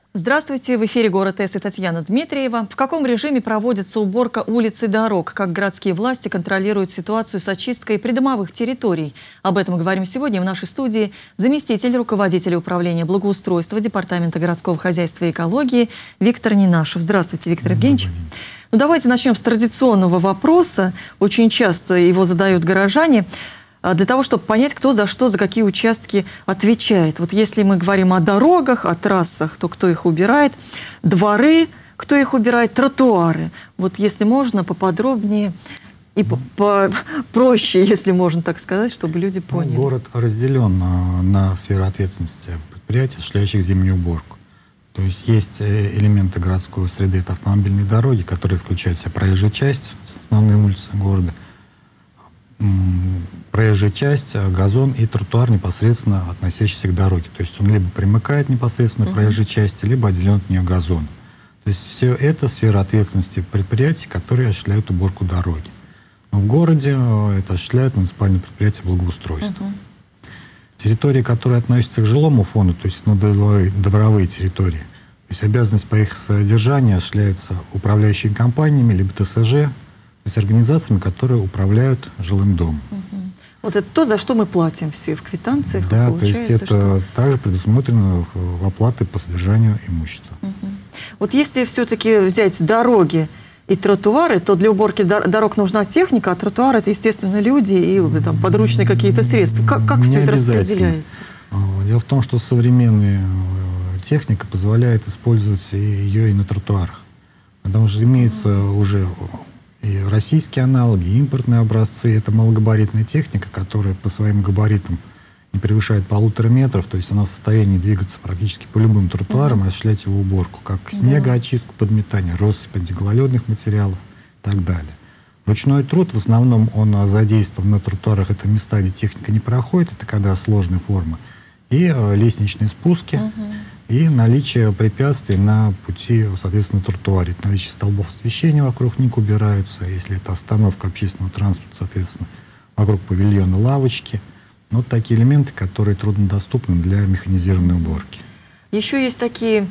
Здравствуйте, в эфире «Город С» и Татьяна Дмитриева. В каком режиме проводится уборка улиц и дорог? Как городские власти контролируют ситуацию с очисткой придомовых территорий? Об этом говорим сегодня в нашей студии заместитель руководителя управления благоустройства Департамента городского хозяйства и экологии Виктор Ненашев. Здравствуйте, Виктор Евгеньевич. Ну, давайте начнем с традиционного вопроса. Очень часто его задают горожане. Для того, чтобы понять, кто за что, за какие участки отвечает. Вот если мы говорим о дорогах, о трассах, то кто их убирает, дворы, кто их убирает, тротуары. Вот если можно, поподробнее и проще, если можно так сказать, чтобы люди поняли. Город разделен на сферы ответственности предприятий, осуществляющих зимнюю уборку. То есть есть элементы городской среды, это автомобильные дороги, которые включают в себя проезжую часть, основные улицы города, проезжая часть, газон и тротуар, непосредственно относящийся к дороге. То есть он либо примыкает непосредственно к проезжей части, либо отделен от нее газон. То есть все это сфера ответственности предприятий, которые осуществляют уборку дороги. Но в городе это осуществляют муниципальные предприятия благоустройства. Территории, которые относятся к жилому фонду, то есть дворовые территории, то есть обязанность по их содержанию осуществляется управляющими компаниями, либо ТСЖ, то есть организациями, которые управляют жилым домом. Вот это то, за что мы платим все в квитанциях. Да, то есть это также предусмотрено в оплате по содержанию имущества. Вот если все-таки взять дороги и тротуары, то для уборки дорог нужна техника, а тротуары — это, естественно, люди и там, подручные какие-то средства. Как все это распределяется? Дело в том, что современная техника позволяет использовать ее и на тротуарах. Потому что имеются уже и российские аналоги, и импортные образцы. Это малогабаритная техника, которая по своим габаритам не превышает 1,5 метра. То есть она в состоянии двигаться практически по любым тротуарам и осуществлять его уборку. Как снегоочистку, подметание, россыпь антигололедных материалов и так далее. Ручной труд, в основном он задействован на тротуарах. Это места, где техника не проходит. Это когда сложная форма. И лестничные спуски. И наличие препятствий на пути, соответственно, тротуаре. Наличие столбов освещения вокруг них убираются. Если это остановка общественного транспорта, соответственно, вокруг павильона лавочки. Вот такие элементы, которые труднодоступны для механизированной уборки. Еще есть такие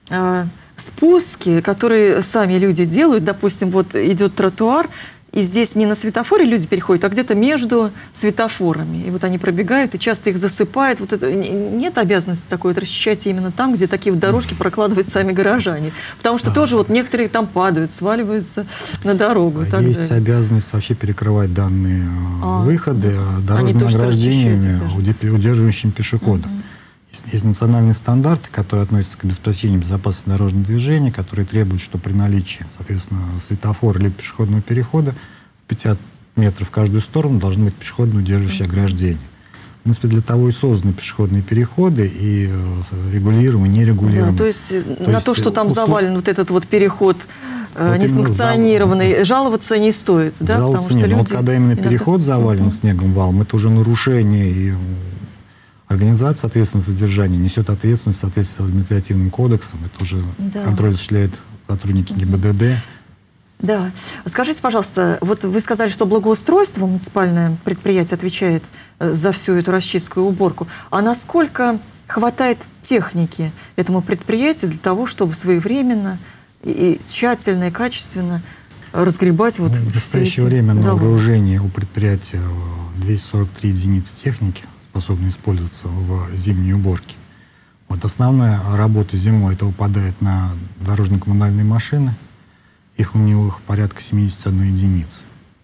спуски, которые сами люди делают. Допустим, вот идет тротуар, и здесь не на светофоре люди переходят, а где-то между светофорами. И вот они пробегают, и часто их засыпают. Вот это, нет обязанности такой вот расчищать именно там, где такие вот дорожки прокладывают сами горожане. Потому что тоже вот некоторые там падают, сваливаются на дорогу. Есть обязанность вообще перекрывать данные выходы дорожными ограждениями, удерживающими пешеходов. Есть национальные стандарты, которые относятся к обеспечению безопасности дорожного движения, которые требуют, что при наличии, соответственно, светофора либо пешеходного перехода в 50 метров в каждую сторону должны быть пешеходно удерживающие ограждения. В принципе, для того и созданы пешеходные переходы и регулируемые, нерегулируемые. Да, то есть на то, что там завален вот этот вот переход несанкционированный, жаловаться не стоит, да? Жаловаться нет. Но вот когда именно переход завален снегом валом, это уже нарушение, и организация, соответственно, содержания несет ответственность в соответствии с административным кодексом. Это уже контроль осуществляют сотрудники ГИБДД. Да. Скажите, пожалуйста, вот вы сказали, что благоустройство, муниципальное предприятие, отвечает за всю эту расчистку и уборку. А насколько хватает техники этому предприятию для того, чтобы своевременно и тщательно, и качественно разгребать вот в настоящее время на вооружении у предприятия 243 единицы техники, способны использоваться в зимней уборке. Вот основная работа зимой это выпадает на дорожно-коммунальные машины. Их у них порядка 71 единицы.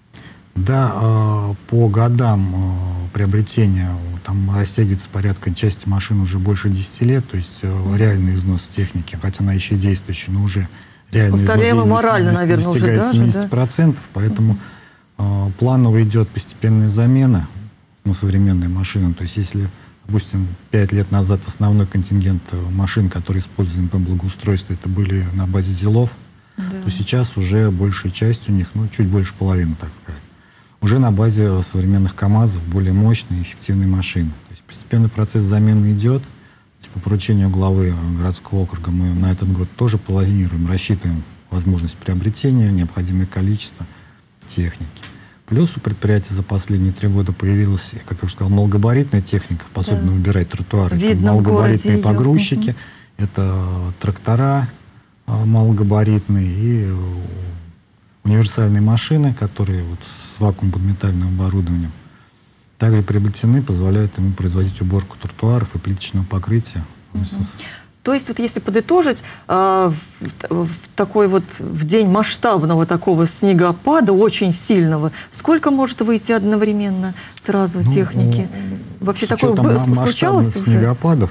Да, по годам приобретения там растягивается порядка части машин уже больше 10 лет, то есть реальный износ техники, хотя она еще действующая, но уже реальный износ морально, наверное, достигает уже 70%, поэтому планово идет постепенная замена на современные машины. То есть если, допустим, 5 лет назад основной контингент машин, которые использованы по благоустройству, это были на базе ЗИЛов, то сейчас уже большая часть у них, ну, чуть больше половины, так сказать, уже на базе современных КАМАЗов, более мощные и эффективные машины. То есть постепенный процесс замены идет. По поручению главы городского округа мы на этот год тоже планируем, рассчитываем возможность приобретения, необходимое количество техники. Плюс у предприятия за последние 3 года появилась, как я уже сказал, малогабаритная техника, способная убирать тротуары. Малогабаритные погрузчики. Это трактора малогабаритные и универсальные машины, которые вот с вакуумно-подметальным оборудованием также приобретены, позволяют ему производить уборку тротуаров и плиточного покрытия. То есть, вот если подытожить, в такой вот в день масштабного такого снегопада, очень сильного, сколько может выйти одновременно сразу техники? Вообще такое случалось уже? Снегопадов,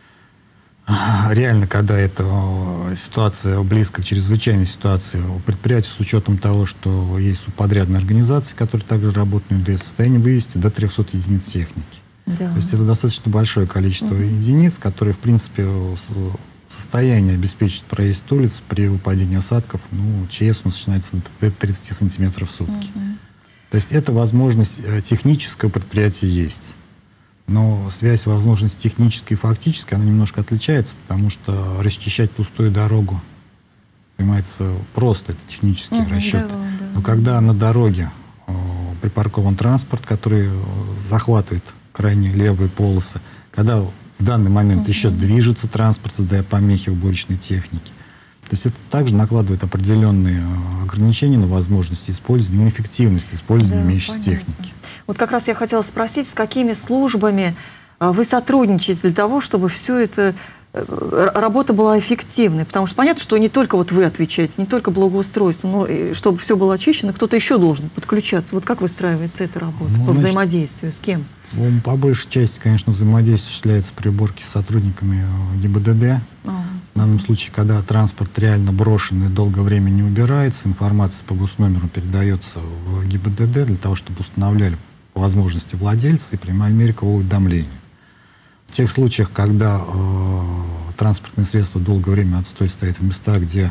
реально, когда эта ситуация близко к чрезвычайной ситуации, у предприятия с учетом того, что есть субподрядные организации, которые также работают на ЮДС, в состоянии вывести до 300 единиц техники. Да. То есть это достаточно большое количество единиц, которые, в принципе, в состоянии обеспечить проезд улиц при выпадении осадков, ЧС начинается до 30 сантиметров в сутки. То есть эта возможность техническая у предприятия есть. Но связь возможности технической и фактической, она немножко отличается, потому что расчищать пустую дорогу, понимаете, просто это технические расчеты. Но когда на дороге припаркован транспорт, который захватывает крайне левые полосы, когда в данный момент еще движется транспорт, создая помехи уборочной техники. То есть это также накладывает определенные ограничения на возможности использования, на эффективность использования имеющейся техники. Вот как раз я хотела спросить, с какими службами вы сотрудничаете для того, чтобы все это, работа была эффективной? Потому что понятно, что не только вот вы отвечаете, не только благоустройство, но и чтобы все было очищено, кто-то еще должен подключаться. Вот как выстраивается эта работа по взаимодействию, с кем? По большей части, конечно, взаимодействие осуществляется при уборке с сотрудниками ГИБДД. В данном случае, когда транспорт реально брошен и долгое время не убирается, информация по госномеру передается в ГИБДД для того, чтобы устанавливали по возможности владельцы и принимали меры к его уведомлению. В тех случаях, когда транспортное средство долгое время отстой стоит в местах, где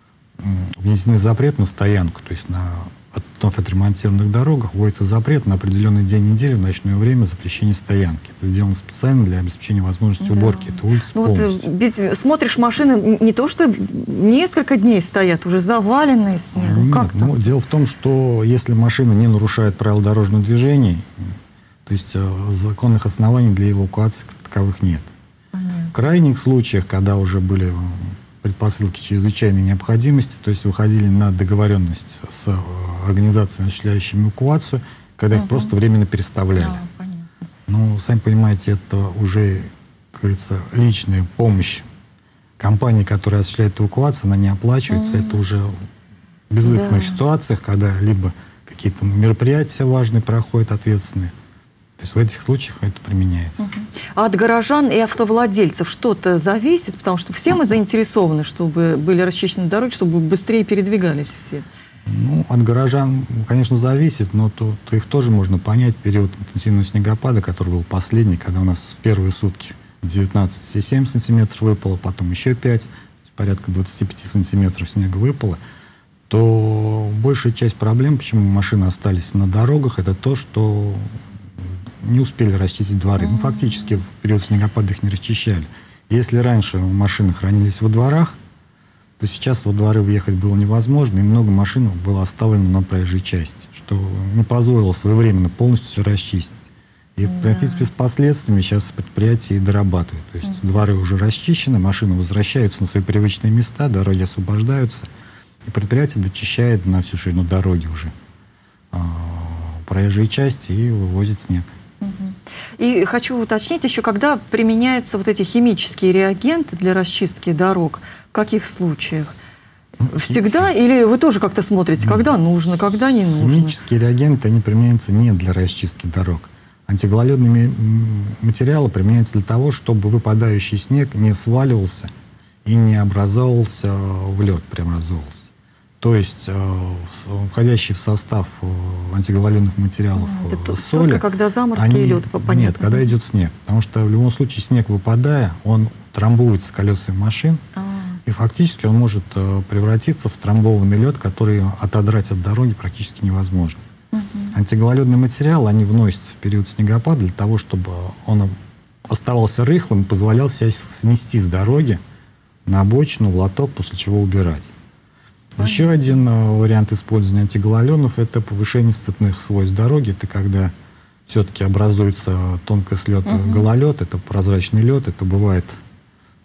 внесены запрет на стоянку, то есть на вновь отремонтированных дорогах, вводится запрет на определенный день недели в ночное время запрещения стоянки. Это сделано специально для обеспечения возможности уборки этой улицы полностью. Ведь смотришь, машины не то что несколько дней стоят, уже заваленные снегом. Нет, дело в том, что если машина не нарушает правила дорожного движения, то есть законных оснований для эвакуации как таковых нет. В крайних случаях, когда уже были предпосылки чрезвычайной необходимости, то есть выходили на договоренность с организациями, осуществляющими эвакуацию, когда их просто временно переставляли. Ну, сами понимаете, это уже, как говорится, личная помощь компании, которая осуществляет эвакуацию, она не оплачивается. Это уже в безвыходных ситуациях, когда либо какие-то мероприятия важные проходят, ответственные. То есть в этих случаях это применяется. А от горожан и автовладельцев что-то зависит? Потому что все мы заинтересованы, чтобы были расчищены дороги, чтобы быстрее передвигались все. Ну, от горожан, конечно, зависит, но тут их тоже можно понять. Период интенсивного снегопада, который был последний, когда у нас в первые сутки 19,7 сантиметров выпало, потом еще 5, порядка 25 сантиметров снега выпало, то большая часть проблем, почему машины остались на дорогах, это то, что не успели расчистить дворы. Ну, фактически в период снегопада их не расчищали. Если раньше машины хранились во дворах, то сейчас во дворы въехать было невозможно, и много машин было оставлено на проезжей части, что не позволило своевременно полностью все расчистить. И в принципе с последствиями сейчас предприятия и дорабатывают. То есть дворы уже расчищены, машины возвращаются на свои привычные места, дороги освобождаются, и предприятие дочищает на всю ширину дороги уже проезжие части и вывозит снег. И хочу уточнить еще, когда применяются вот эти химические реагенты для расчистки дорог, в каких случаях? Всегда? Или вы тоже как-то смотрите, когда нужно, когда не нужно? Химические реагенты, они применяются не для расчистки дорог. Антигололедные материалы применяются для того, чтобы выпадающий снег не сваливался и не образовывался в лед, преобразовывался. То есть входящий в состав антигололедных материалов соли... Только когда заморозки и лед, понятно. Нет, когда идет снег. Потому что в любом случае снег, выпадая, он трамбуется с колесами машин, и фактически он может превратиться в трамбованный лед, который отодрать от дороги практически невозможно. Антигололедные материалы, они вносятся в период снегопада для того, чтобы он оставался рыхлым и позволял себя смести с дороги на обочину, в лоток, после чего убирать. Еще один вариант использования антигололенов – это повышение сцепных свойств дороги. Это когда все-таки образуется тонкий след гололед, это прозрачный лед, это бывает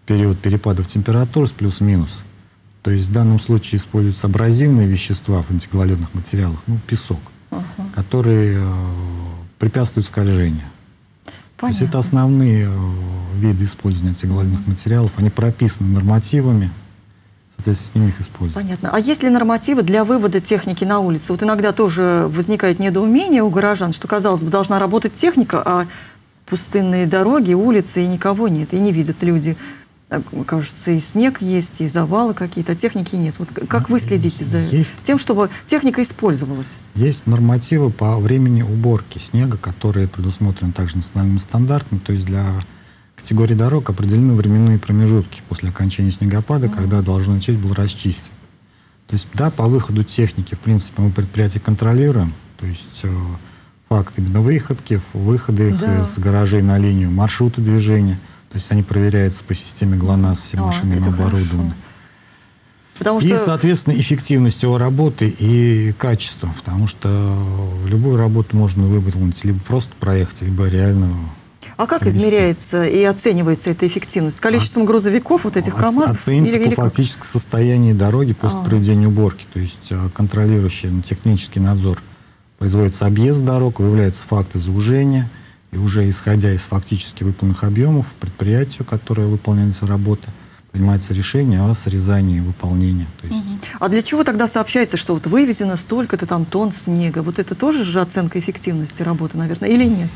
период перепадов температур с плюс-минус. То есть в данном случае используются абразивные вещества в антигололедных материалах, ну, песок, которые препятствуют скольжению. То есть это основные виды использования антигололедных материалов. Они прописаны нормативами, соответственно, с ними их используют. Понятно. А есть ли нормативы для вывода техники на улицу? Вот иногда тоже возникает недоумение у горожан, что, казалось бы, должна работать техника, а пустынные дороги, улицы, и никого нет, и не видят люди. Кажется, и снег есть, и завалы какие-то, а техники нет. Вот как вы следите за тем, чтобы техника использовалась? Есть нормативы по времени уборки снега, которые предусмотрены также национальными стандартами. То есть для категории дорог определены временные промежутки после окончания снегопада, когда должно начать был расчистить. То есть, да, по выходу техники, в принципе, мы предприятие контролируем. То есть факт именно выходки, выходы их из гаражей на линию, маршруты движения. То есть они проверяются по системе ГЛОНАСС, все машины оборудованы. И, соответственно, эффективность его работы и качество. Потому что любую работу можно выполнить, либо просто проехать, либо реально... А как измеряется и оценивается эта эффективность? Количеством грузовиков, вот этих КАМАЗов? Оценится по фактическому состоянию дороги после проведения уборки. То есть контролирующий технический надзор. Производится объезд дорог, выявляются факты заужения. И уже исходя из фактически выполненных объемов, предприятию, которое выполняется работа, принимается решение о срезании выполнения. То есть... А для чего тогда сообщается, что вот вывезено столько-то там тонн снега? Вот это тоже же оценка эффективности работы, наверное, или нет?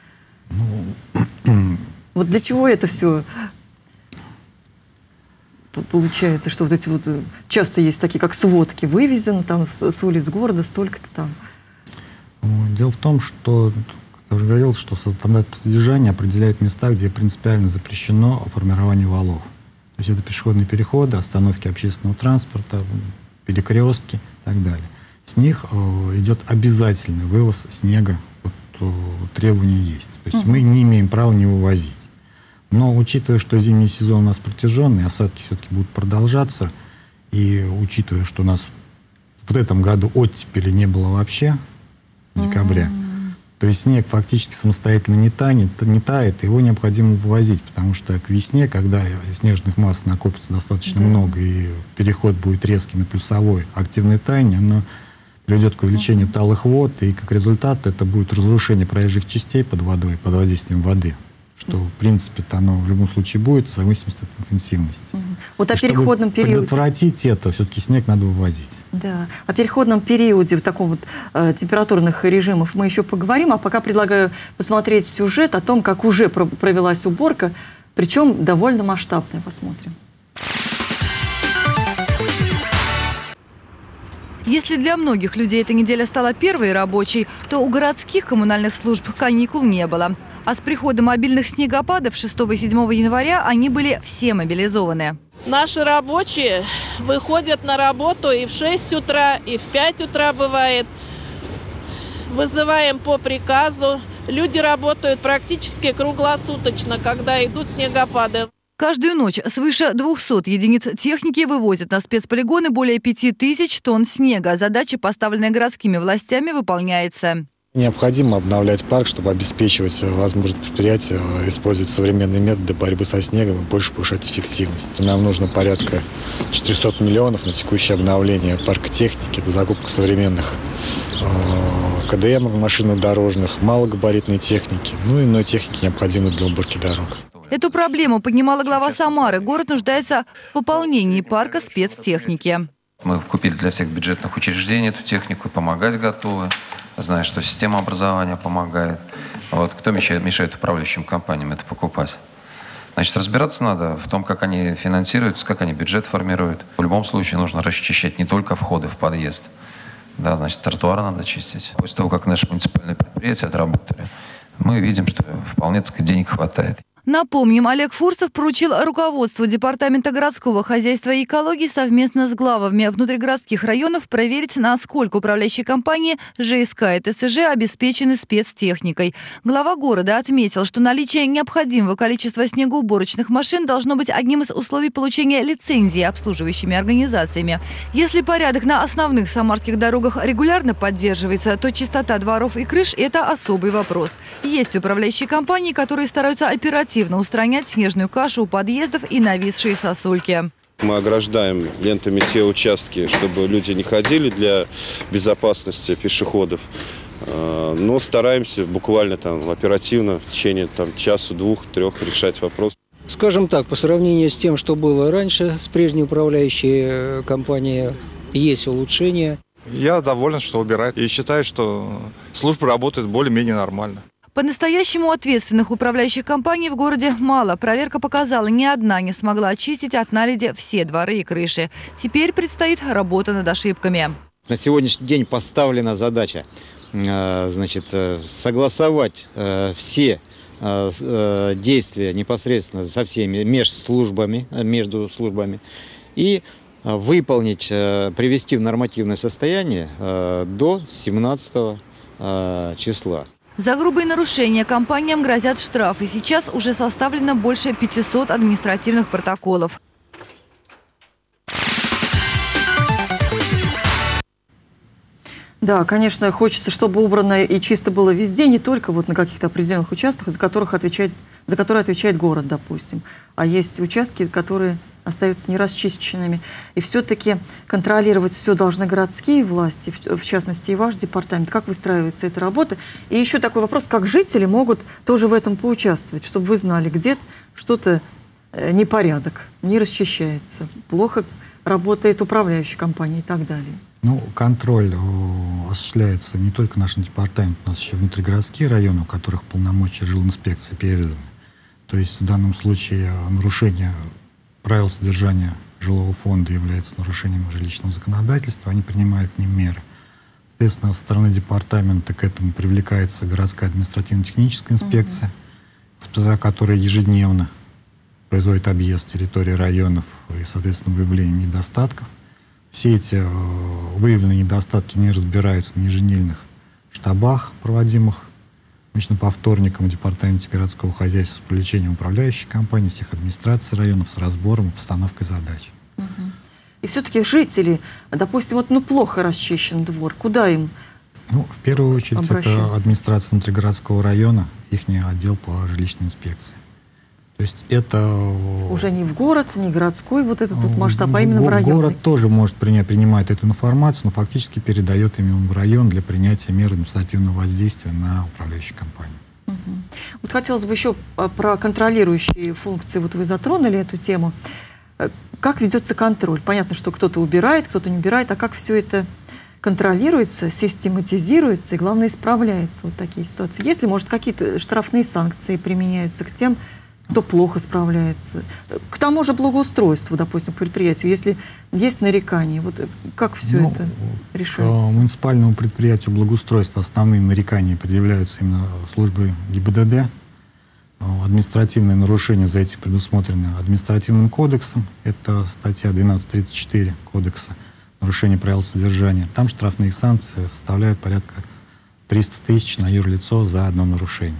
Вот для чего это все получается, что вот эти вот часто есть такие, как сводки, вывезено там с улиц города столько-то там? Дело в том, что... Я уже говорил, что стандарт по содержанию определяет места, где принципиально запрещено формирование валов. То есть это пешеходные переходы, остановки общественного транспорта, перекрестки и так далее. С них идет обязательный вывоз снега, вот, требования есть. То есть мы не имеем права не вывозить. Но учитывая, что зимний сезон у нас протяженный, осадки все-таки будут продолжаться, и учитывая, что у нас в этом году оттепели не было вообще в декабре, то есть снег фактически самостоятельно не тает, его необходимо вывозить, потому что к весне, когда снежных масс накопится достаточно много, и переход будет резкий на плюсовой, активное таяние, оно приведет к увеличению талых вод, и как результат это будет разрушение проезжих частей под водой, под воздействием воды. Что, в принципе, оно в любом случае будет, в зависимости от интенсивности. Вот о переходном периоде. Чтобы предотвратить это, все-таки снег надо вывозить. Да. О переходном периоде, в таком вот температурных режимах мы еще поговорим, а пока предлагаю посмотреть сюжет о том, как уже провелась уборка, причем довольно масштабная. Посмотрим. Если для многих людей эта неделя стала первой рабочей, то у городских коммунальных служб каникул не было. А с приходом обильных снегопадов 6 и 7 января они были все мобилизованы. Наши рабочие выходят на работу и в 6 утра, и в 5 утра бывает. Вызываем по приказу. Люди работают практически круглосуточно, когда идут снегопады. Каждую ночь свыше 200 единиц техники вывозят на спецполигоны более 5000 тонн снега. Задача, поставленная городскими властями, выполняется. Необходимо обновлять парк, чтобы обеспечивать возможность предприятия использовать современные методы борьбы со снегом и больше повышать эффективность. Нам нужно порядка 400 миллионов на текущее обновление парка техники, это закупка современных КДМ, машинно-дорожных, малогабаритной техники, ну и иной техники, необходимой для уборки дорог. Эту проблему поднимала глава Самары. Город нуждается в пополнении парка спецтехники. Мы купили для всех бюджетных учреждений эту технику, помогать готовы. Знаю, что система образования помогает. Вот кто мешает управляющим компаниям это покупать? Значит, разбираться надо в том, как они финансируются, как они бюджет формируют. В любом случае нужно расчищать не только входы в подъезд. Да, значит, тротуары надо чистить. После того, как наши муниципальные предприятия отработали, мы видим, что вполне, так сказать, денег хватает. Напомним, Олег Фурсов поручил руководству Департамента городского хозяйства и экологии совместно с главами внутригородских районов проверить, насколько управляющие компании ЖСК и ТСЖ обеспечены спецтехникой. Глава города отметил, что наличие необходимого количества снегоуборочных машин должно быть одним из условий получения лицензии обслуживающими организациями. Если порядок на основных самарских дорогах регулярно поддерживается, то чистота дворов и крыш – это особый вопрос. Есть управляющие компании, которые стараются оперативно оперативно устранять снежную кашу у подъездов и нависшие сосульки. Мы ограждаем лентами те участки, чтобы люди не ходили для безопасности пешеходов. Но стараемся буквально оперативно в течение часа, 2-3 решать вопрос. Скажем так, по сравнению с тем, что было раньше, с прежней управляющей компанией, есть улучшения. Я доволен, что убирает. И считаю, что служба работает более-менее нормально. По-настоящему ответственных управляющих компаний в городе мало. Проверка показала, ни одна не смогла очистить от наледи все дворы и крыши. Теперь предстоит работа над ошибками. На сегодняшний день поставлена задача согласовать все действия непосредственно со всеми между службами и выполнить, привести в нормативное состояние до 17 числа. За грубые нарушения компаниям грозят штрафы. Сейчас уже составлено больше 500 административных протоколов. Да, конечно, хочется, чтобы убрано и чисто было везде, не только вот на каких-то определенных участках, за которые отвечает город, допустим. А есть участки, которые остаются нерасчищенными. И все-таки контролировать все должны городские власти, в частности и ваш департамент. Как выстраивается эта работа? И еще такой вопрос, как жители могут тоже в этом поучаствовать, чтобы вы знали, где что-то непорядок, не расчищается, плохо работает управляющая компания и так далее. Ну, контроль осуществляется не только нашим департаментом, у нас еще внутригородские районы, у которых полномочия жилинспекции переданы. То есть в данном случае нарушение правил содержания жилого фонда является нарушением жилищного законодательства, они принимают к ним меры. Соответственно, со стороны департамента к этому привлекается городская административно-техническая инспекция, которая ежедневно производит объезд территории районов и, соответственно, выявление недостатков. Все эти выявленные недостатки не разбираются на еженедельных штабах, проводимых обычно по вторникам в департаменте городского хозяйства с привлечением управляющей компании, всех администраций районов, с разбором и постановкой задач. И все-таки жители, допустим, плохо расчищен двор, куда им в первую очередь это администрация внутригородского района, их отдел по жилищной инспекции. То есть это уже не в город, не городской масштаб, а именно в район. Город тоже может принимать эту информацию, но фактически передает именно в район для принятия мер административного воздействия на управляющую компанию. Вот хотелось бы еще про контролирующие функции. Вот вы затронули эту тему. Как ведется контроль? Понятно, что кто-то убирает, кто-то не убирает, а как все это контролируется, систематизируется и, главное, исправляется вот такие ситуации? Есть ли, может, какие-то штрафные санкции применяются к тем, кто плохо справляется? К тому же благоустройству, допустим, к предприятию, если есть нарекания, вот как все это решается? Муниципальному предприятию благоустройства основные нарекания предъявляются именно службой ГИБДД. Административные нарушения за этим предусмотрены административным кодексом. Это статья 1234 кодекса нарушение правил содержания. Там штрафные санкции составляют порядка 300 тысяч на юрлицо за одно нарушение.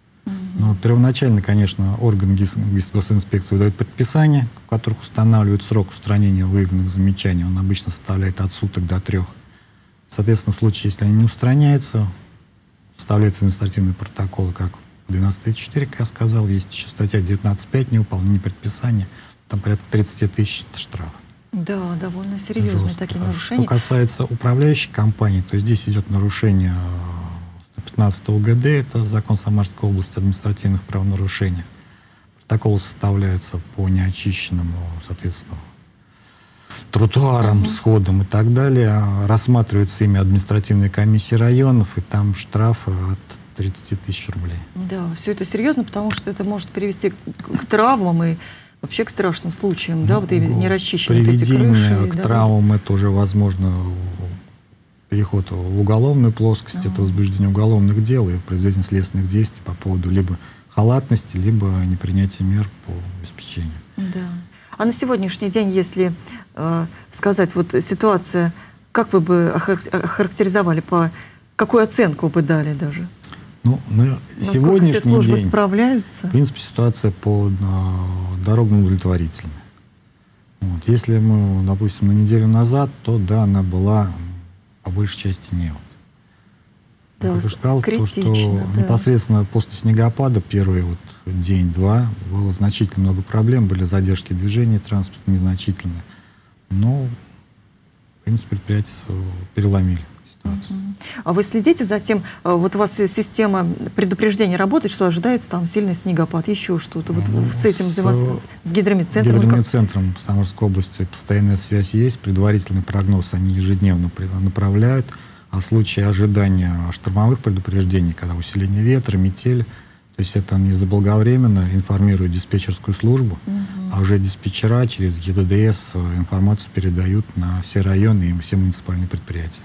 Но первоначально, конечно, органы госинспекции выдают предписания, в которых устанавливают срок устранения выявленных замечаний. Он обычно составляет от суток до 3. Соответственно, в случае, если они не устраняются, составляется административный протокол, как 12.34, как я сказал, есть еще статья 19.5, невыполнение предписания, там порядка 30 тысяч штраф. Да, довольно серьезные такие нарушения. Что касается управляющей компании, то здесь идет нарушение 115 УГД, это закон Самарской области о административных правонарушениях. Протоколы составляются по неочищенному, соответственно, тротуарам, сходам и так далее. Рассматриваются ими административные комиссии районов, и там штрафы от 30 тысяч рублей. Да, все это серьезно, потому что это может привести к травмам и вообще к страшным случаям, да, вот и нерасчищенные эти крыши. Приведение к травмам, это уже возможно переход в уголовную плоскость, это возбуждение уголовных дел и произведение следственных действий по поводу либо халатности, либо непринятия мер по обеспечению. Да. А на сегодняшний день, если сказать, вот ситуация, как вы бы охарактеризовали, какую оценку бы дали даже? Ну, на сегодняшний службы день, справляются? В принципе, ситуация по дорогам удовлетворительная. Вот. Если мы, допустим, на неделю назад, то да, она была по большей части не. Как я сказал, то, что да. непосредственно после снегопада, первый вот день-два, было значительно много проблем, были задержки движения транспорта незначительные. Но, в принципе, предприятия переломили ситуацию. А вы следите за тем, вот у вас система предупреждения работает, что ожидается там сильный снегопад, еще что-то? Вот с этим, с гидрометцентром? С гидрометцентром Самарской области постоянная связь есть, предварительный прогноз они ежедневно направляют. А в случае ожидания штормовых предупреждений, когда усиление ветра, метель, то есть это они заблаговременно информируют диспетчерскую службу, а уже диспетчера через ГИДДС информацию передают на все районы и все муниципальные предприятия.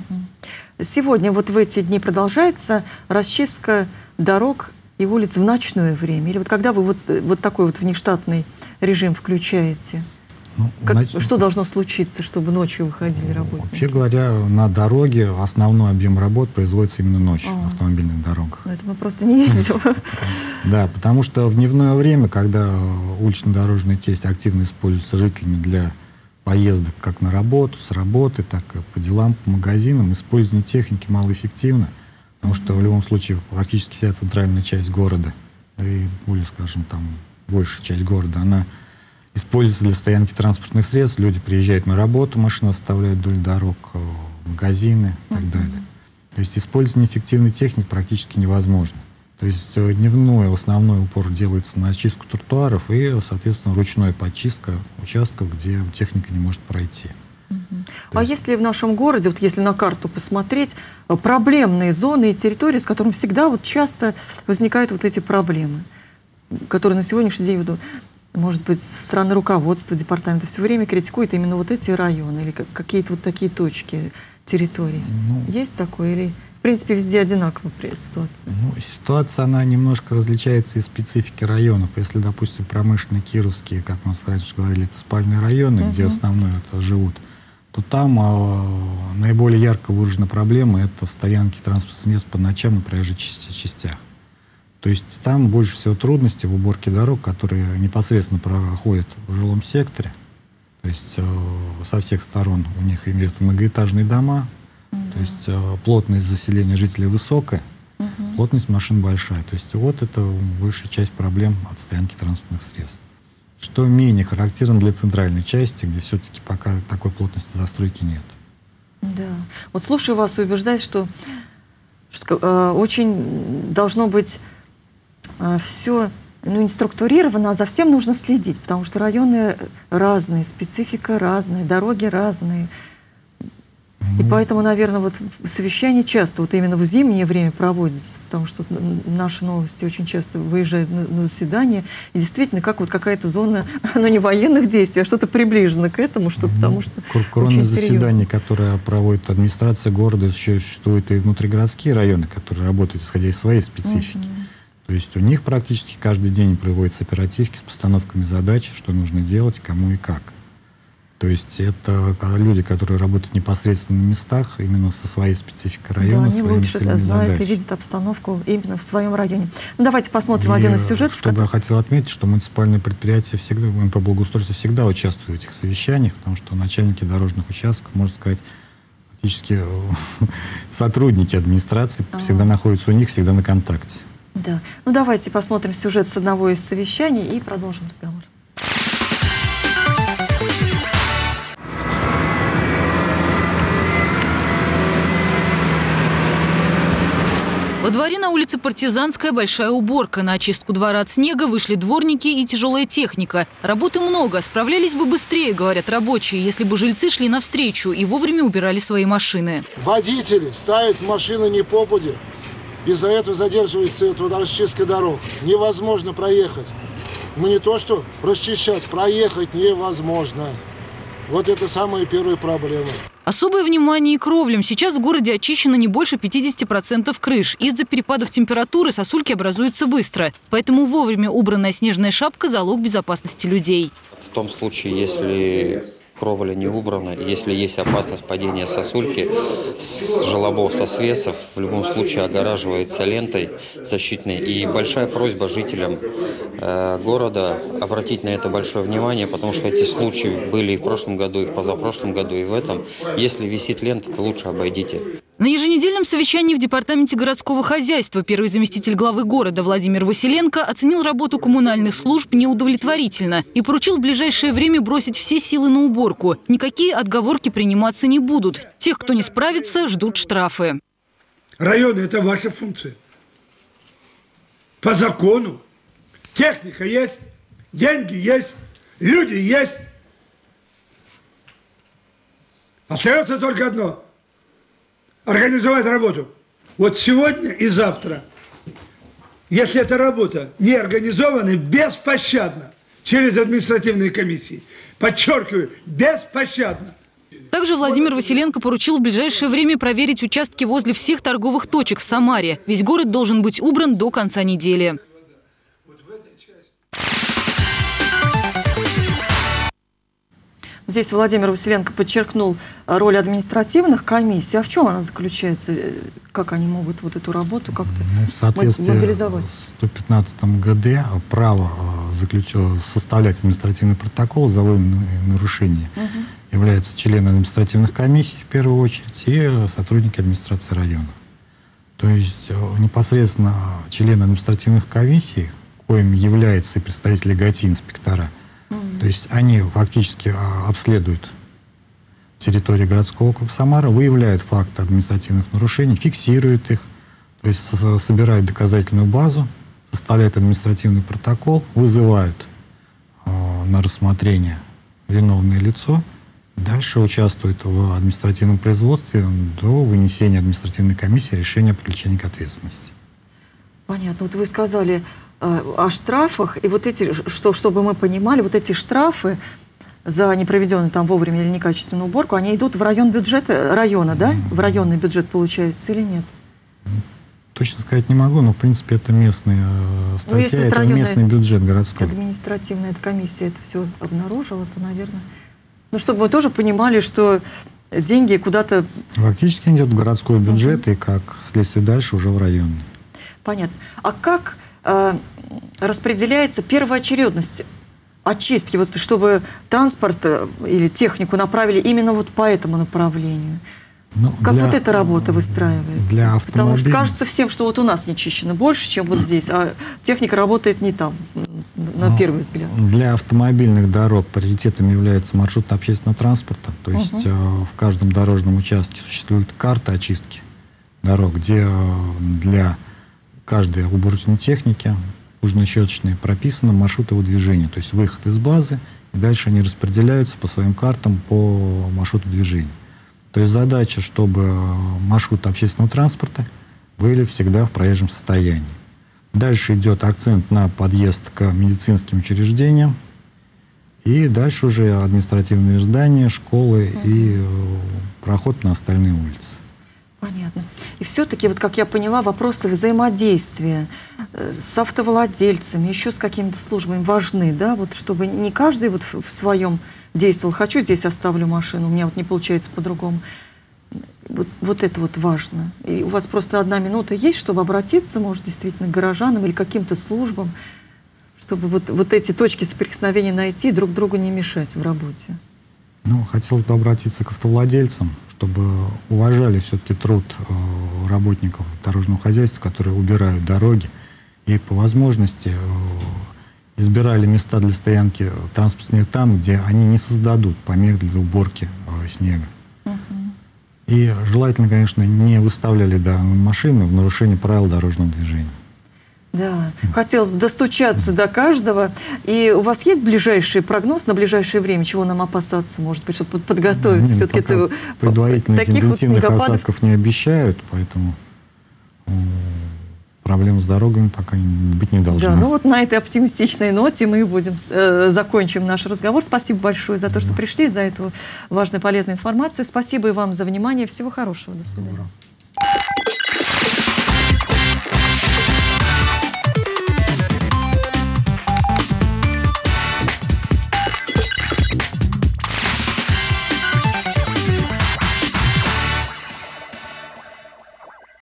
Сегодня вот в эти дни продолжается расчистка дорог и улиц в ночное время? Или вот когда вы вот такой вот внештатный режим включаете? Ну, что должно случиться, чтобы ночью выходили работники? Вообще говоря, на дороге основной объем работ производится именно ночью на автомобильных дорогах. Но это мы просто не видим. Да, потому что в дневное время, когда улично-дорожная тесть активно используется жителями для поездок как на работу, с работы, так и по делам, по магазинам, использование техники малоэффективно, потому что в любом случае практически вся центральная часть города, да и более, скажем, там большая часть города, она используется для стоянки транспортных средств. Люди приезжают на работу, машины оставляют вдоль дорог, магазины и так далее. То есть использование эффективной техники практически невозможно. То есть дневной основной упор делается на очистку тротуаров и, соответственно, ручная подчистка участков, где техника не может пройти. Если в нашем городе, вот если на карту посмотреть, проблемные зоны и территории, с которыми всегда вот часто возникают вот эти проблемы, которые на сегодняшний день, может быть, со стороны руководства департамента все время критикует именно вот эти районы или какие-то вот такие точки территории? Есть такое или, в принципе, везде одинаковая ситуация? Ситуация, она немножко различается из специфики районов. Если, допустим, промышленные, кировские, как мы раньше говорили, это спальные районы, где основное это живут, то там наиболее ярко выражена проблема — это стоянки транспортных средств по ночам на проезжих частях. То есть там больше всего трудностей в уборке дорог, которые непосредственно проходят в жилом секторе. То есть со всех сторон у них имеют многоэтажные дома, то есть плотность заселения жителей высокая, плотность машин большая. То есть вот это большая часть проблем от стоянки транспортных средств. Что менее характерно для центральной части, где все-таки пока такой плотности застройки нет. Да. Вот слушаю вас и убеждаюсь, что очень должно быть все не структурировано, а за всем нужно следить, потому что районы разные, специфика разная, дороги разные. И поэтому, наверное, вот совещания часто вот именно в зимнее время проводятся, потому что наши новости очень часто выезжают на заседания, и действительно, как вот какая-то зона, но не военных действий, а что-то приближено к этому, потому что кроме заседаний, которые проводит администрация города, еще существуют и внутригородские районы, которые работают исходя из своей специфики. То есть у них практически каждый день проводятся оперативки с постановками задач, что нужно делать, кому и как. То есть это люди, которые работают непосредственно на местах, именно со своей спецификой района, своими целями задач. Они лучше знают и видят обстановку именно в своем районе. Ну, давайте посмотрим один из сюжетов. Что бы я хотел отметить, что муниципальные предприятия всегда, по благоустройству всегда участвуют в этих совещаниях, потому что начальники дорожных участков, можно сказать, фактически сотрудники администрации всегда находятся у них, всегда на контакте. Да. Ну, давайте посмотрим сюжет с одного из совещаний и продолжим разговор. Во дворе на улице Партизанская большая уборка. На очистку двора от снега вышли дворники и тяжелая техника. Работы много, справлялись бы быстрее, говорят рабочие, если бы жильцы шли навстречу и вовремя убирали свои машины. Водители ставят машины не попуди. Из-за этого задерживается расчистка дорог. Невозможно проехать. Мы не то что расчищать, проехать невозможно. Вот это самая первая проблема. Особое внимание и кровлям. Сейчас в городе очищено не больше 50% крыш. Из-за перепадов температуры сосульки образуются быстро. Поэтому вовремя убранная снежная шапка – залог безопасности людей. В том случае, если кровля не убрана, если есть опасность падения сосульки с желобов, со свесов, в любом случае огораживается лентой защитной. И большая просьба жителям города обратить на это большое внимание, потому что эти случаи были и в прошлом году, и в позапрошлом году, и в этом. Если висит лента, то лучше обойдите. На еженедельном совещании в Департаменте городского хозяйства первый заместитель главы города Владимир Василенко оценил работу коммунальных служб неудовлетворительно и поручил в ближайшее время бросить все силы на уборку. Никакие отговорки приниматься не будут. Тех, кто не справится, ждут штрафы. Районы – это ваша функция. По закону. Техника есть, деньги есть, люди есть. Остается только одно – организовать работу. Вот сегодня и завтра, если эта работа не организована, беспощадно, через административные комиссии. Подчеркиваю, беспощадно. Также Владимир Василенко поручил в ближайшее время проверить участки возле всех торговых точек в Самаре. Весь город должен быть убран до конца недели. Здесь Владимир Василенко подчеркнул роль административных комиссий. А в чем она заключается? Как они могут вот эту работу как-то в соответствии мобилизовать? с 115 ГД право составлять административный протокол за выявленные нарушения являются члены административных комиссий в первую очередь и сотрудники администрации района. То есть непосредственно члены административных комиссий, коим являются и представители ГАТИ, инспектора, то есть они фактически обследуют территорию городского округа Самара, выявляют факты административных нарушений, фиксируют их, то есть собирают доказательную базу, составляют административный протокол, вызывают на рассмотрение виновное лицо, дальше участвуют в административном производстве до вынесения административной комиссии решения о привлечении к ответственности. Понятно. Вот вы сказали о штрафах, и вот эти, чтобы мы понимали, вот эти штрафы за непроведенную там вовремя или некачественную уборку, они идут в район бюджета района, да? В районный бюджет получается или нет? Точно сказать не могу, но в принципе это местная статья, это местный бюджет городской. Административная эта комиссия это все обнаружила, то, наверное... Ну, чтобы мы тоже понимали, что деньги куда-то... Фактически идет в городской бюджет, и как следствие дальше уже в районный. Понятно. А как распределяется первоочередность очистки, вот, чтобы транспорт или технику направили именно вот по этому направлению? Ну, как вот эта работа выстраивается? Потому что кажется всем, что вот у нас не чищено больше, чем вот здесь, а техника работает не там, на первый взгляд. Для автомобильных дорог приоритетом является маршрут общественного транспорта. То есть в каждом дорожном участке существует карта очистки дорог, где для каждой уборочной техники нужно-щеточной прописаны маршруты его движения. То есть выход из базы, и дальше они распределяются по своим картам по маршруту движения. То есть задача, чтобы маршруты общественного транспорта были всегда в проезжем состоянии. Дальше идет акцент на подъезд к медицинским учреждениям. И дальше уже административные здания, школы и проход на остальные улицы. Понятно. И все-таки, вот как я поняла, вопросы взаимодействия с автовладельцами, еще с какими-то службами важны, да, вот чтобы не каждый вот в своем действовал, хочу здесь оставлю машину, у меня вот не получается по-другому. Вот это вот важно. И у вас просто 1 минута есть, чтобы обратиться, может, действительно, к горожанам или к каким-то службам, чтобы вот эти точки соприкосновения найти, друг другу не мешать в работе. Ну, хотелось бы обратиться к автовладельцам, чтобы уважали все-таки труд работников дорожного хозяйства, которые убирают дороги, и по возможности избирали места для стоянки транспортных там, где они не создадут помех для уборки снега. И желательно, конечно, не выставляли машины в нарушение правил дорожного движения. Да, хотелось бы достучаться до каждого. И у вас есть ближайший прогноз на ближайшее время, чего нам опасаться, может быть, чтобы подготовиться? Все-таки предварительных интенсивных осадков не обещают, поэтому проблем с дорогами пока быть не должно. Да, ну вот на этой оптимистичной ноте мы будем закончим наш разговор. Спасибо большое за то, что пришли, за эту важную, полезную информацию. Спасибо и вам за внимание. Всего хорошего. До свидания.